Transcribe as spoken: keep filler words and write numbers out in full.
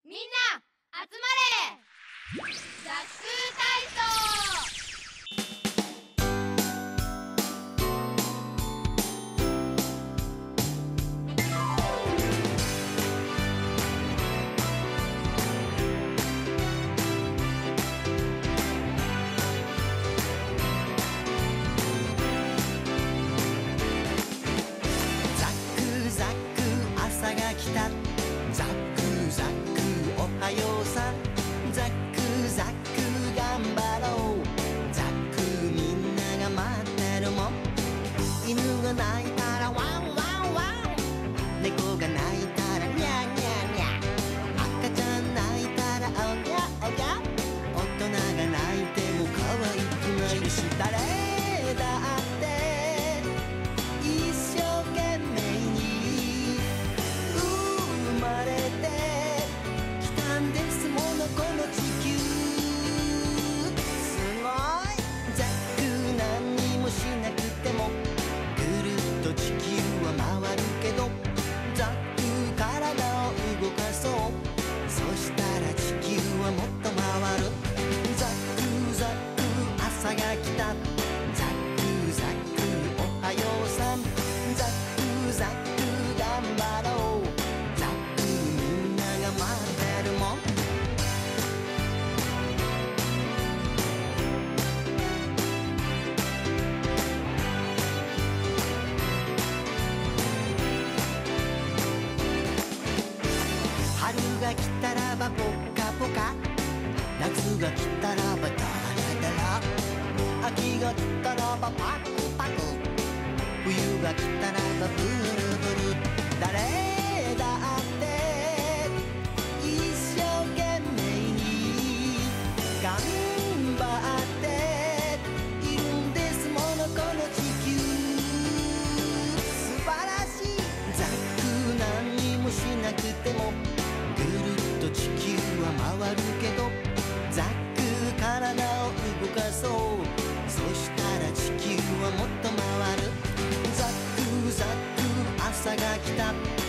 みんな集まれ、ザック体操。 朝が来た、ザックザックおはようさん、ザックザック頑張ろう、ザックみんなが待ってるもん。犬が鳴いたらワンワンワン、猫が鳴いたらニャーニャーニャー、赤ちゃん泣いたらおにゃおにゃ、大人が泣いても可愛くないし、誰だって一生懸命に生まれてきたんですもの、この地球。すごいザック、何にもしなくてもぐるっと地球は回るけど、ザック体を動かそう、そしたら地球はもっと回る。ザックザック朝が来た、ザックザックおはようさん、ザックザック頑張ろう、ザックみんなが待ってるもん。春が来たらばポッカポカ、夏が来たらばダラダラ、秋が来たらばパクパク、冬が来たらばブルブル、誰だって一生懸命に頑張っているんですもの、この地球。素晴らしいザック、何にもしなくてもぐるっと地球は回るけど、ザック体を動かそう、そしたら地球はもっと回る。ザックザック朝が来た。